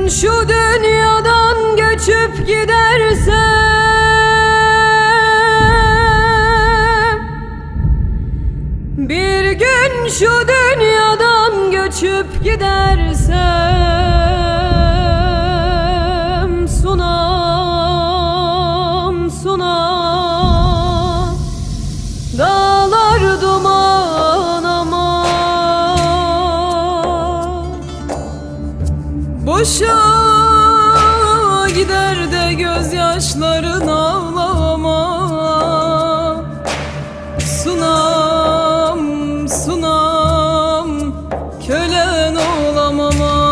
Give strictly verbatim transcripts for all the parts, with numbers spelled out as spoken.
şu dünyadan göçüp gidersem, bir gün şu dünyadan göçüp gidersem, sunam sunam dağlar duman ama boşa gider de gözyaşların ağlama. Sunam sunam kölen olamam.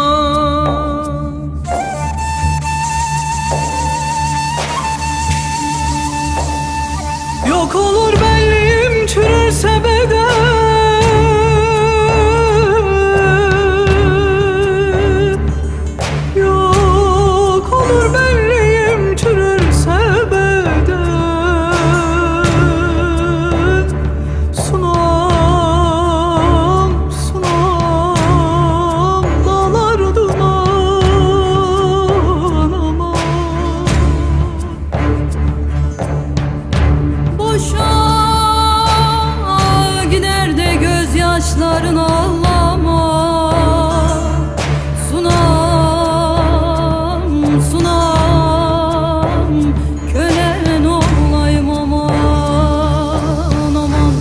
Yok olur belliğim çürürse beden, yok olur belliğim çürürse beden. Sunam sunam dağlar duman ama boşa gider de gözyaşların ağlama. Sunam sunam kölen olayım aman aman.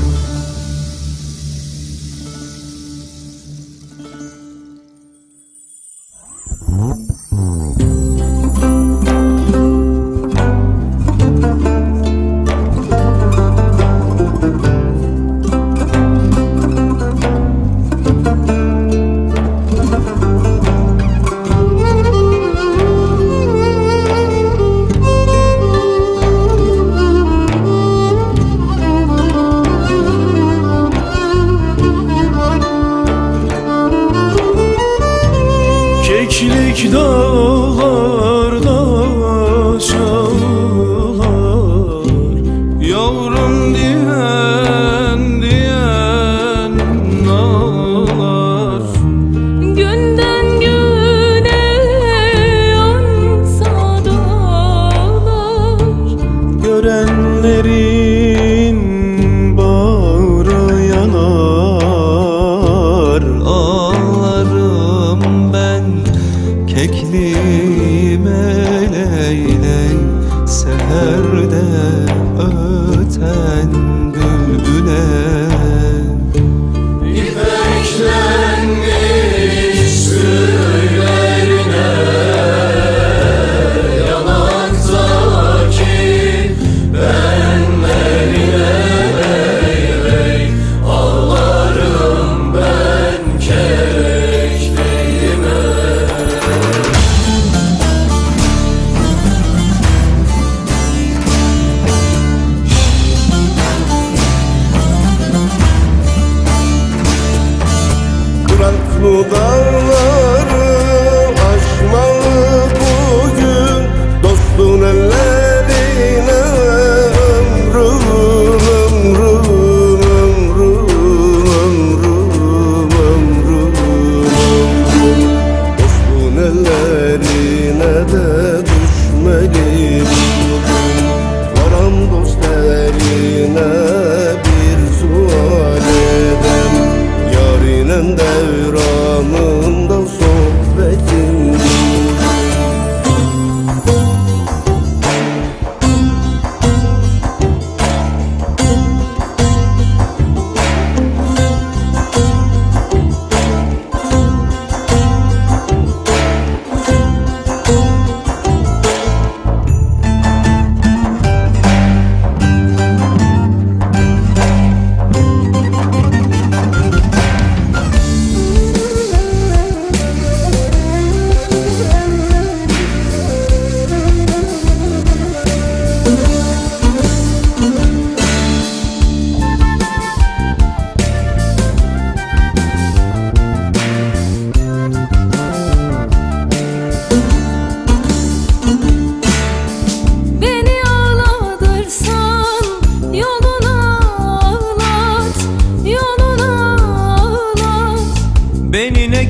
Keklik dağlarda çalar, yavrum diyen diyen ağlar. Günden güne yansa dağlar, Görenlerin bağrı yanar. Ağlarım ben kekliğim eleyley, seherde öten bülbüle. İpeklenmiş sürülerine yanaktaki benlerine eyley, ağlarım ben kekliğime. Kıratlı dağları aşmalı bugün, dostun ellerine ömrüm ömrüm ömrüm ömrüm ömrüm. Dostun ellerine de düşmeli bugün, varam dost eline bir sual edem. Yarinen devranında sohbetin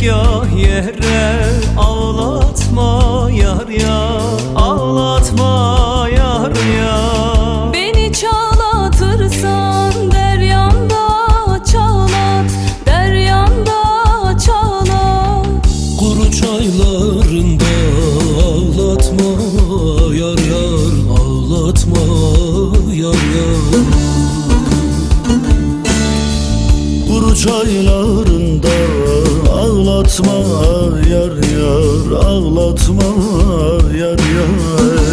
dergah yere. Ağlatma yar ya, ağlatma yar ya. Beni çağlatırsan deryanda çağlat, deryanda çağlat. Kuru çaylarında ağlatma yar yar, ağlatma yar yar. Kuru çaylarında ağlatma yar yar, ağlatma yar yar.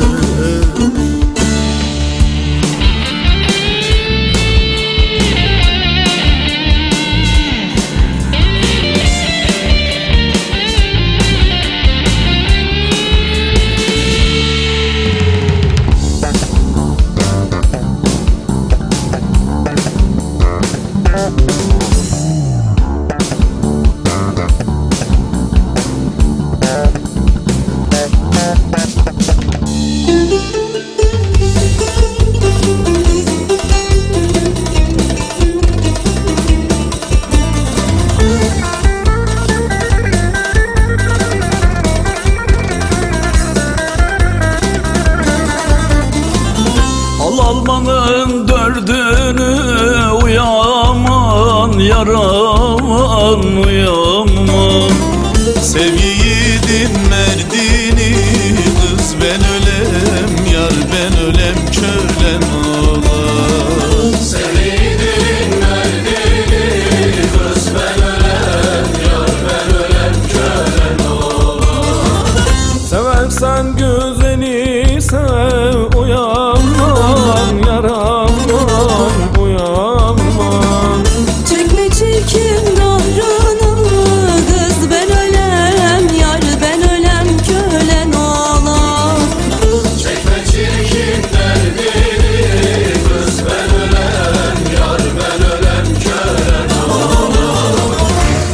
Almanın dördünü uyaman yar, aman uyaman. Sev yiğidin merdini kız, ben ölem yar, ben ölem kölen oğlan. Sev yiğidin merdini kız, ben ölem yar, ben ölem kölen oğlan. Seversen güzeli sev, uyanman yar, aman uyanman. Çekme çirkin kahrını kız, ben ölem yar, ben ölem kölen oğlan. Çekme çirkin derdini kız, ben ölem yar, ben ölem kölen oğlan.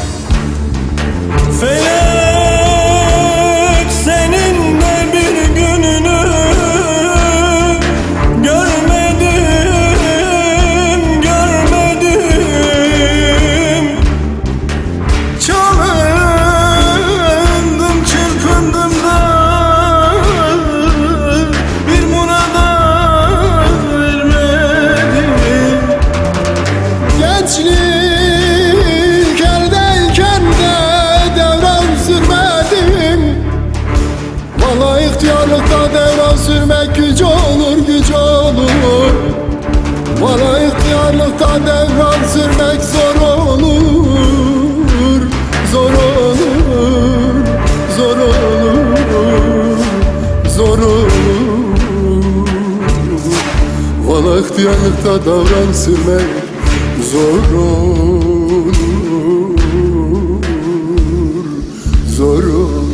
Felek seninle bir gününü sürmek güç olur, güç olur. Bana ihtiyarlıkta devran sürmek zor olur, zor olur, zor olur, zor olur. Bana ihtiyarlıkta devran sürmek zor olur, zor olur.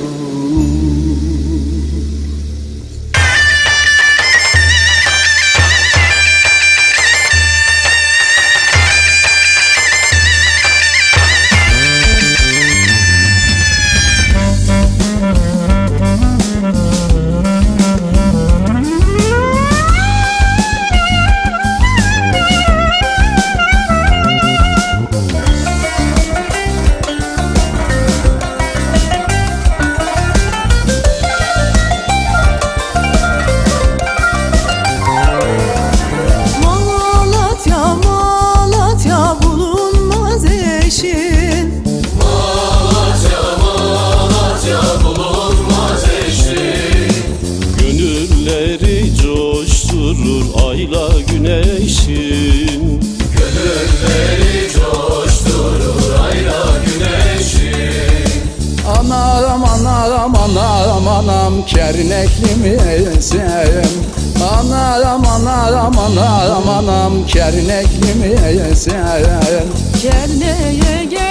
Ayla güneşin gönülleri coşturur, ayla güneşin. Anam anam anam anam kernekli misin? Anam anam anam anam kernekli misin? Kerneye gel